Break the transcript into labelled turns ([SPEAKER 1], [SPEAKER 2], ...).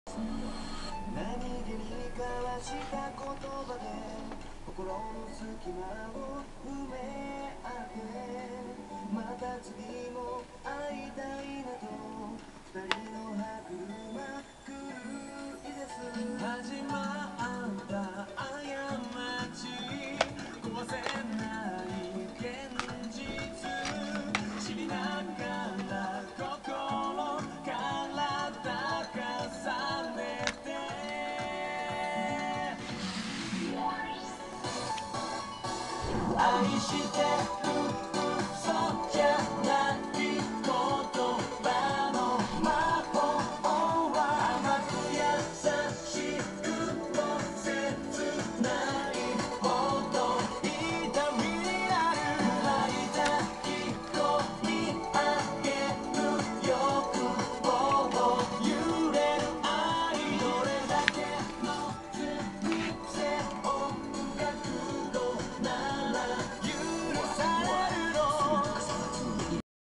[SPEAKER 1] 何気に交わした言葉で心の隙間を埋め合ってまた次も会いたいなと二人の歯車狂い出す始まった過ち壊せない現実知りながら心から重ねて愛してる